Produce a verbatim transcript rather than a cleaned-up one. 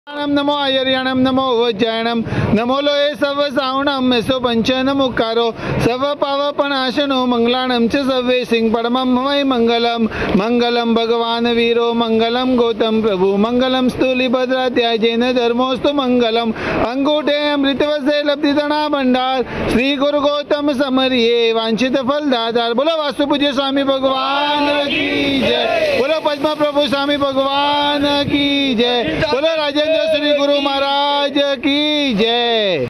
नमो आयर्याणम नमो वज्रायणम नमो लोये सर्व सावणम meso पंचन मुकारो सर्व पावपनाशनो मंगलाणम च सर्वे सिंह परमं ममै मंगलम मंगलम भगवान वीरो मंगलम गौतम प्रभु मंगलम स्थूलिभद्रात्याजेन धर्मोस्तु मंगलम अंगूठे अमृतवसे लब्धिधना भंडार श्री गुरु गौतम समरिये वांछित फल दातार। बोलो वास्तु पूज्य स्वामी भगवान की जय। बोलो पद्मा प्रभु स्वामी भगवान की जय। बोलो राजेंद्र श्री गुरु महाराज की जय।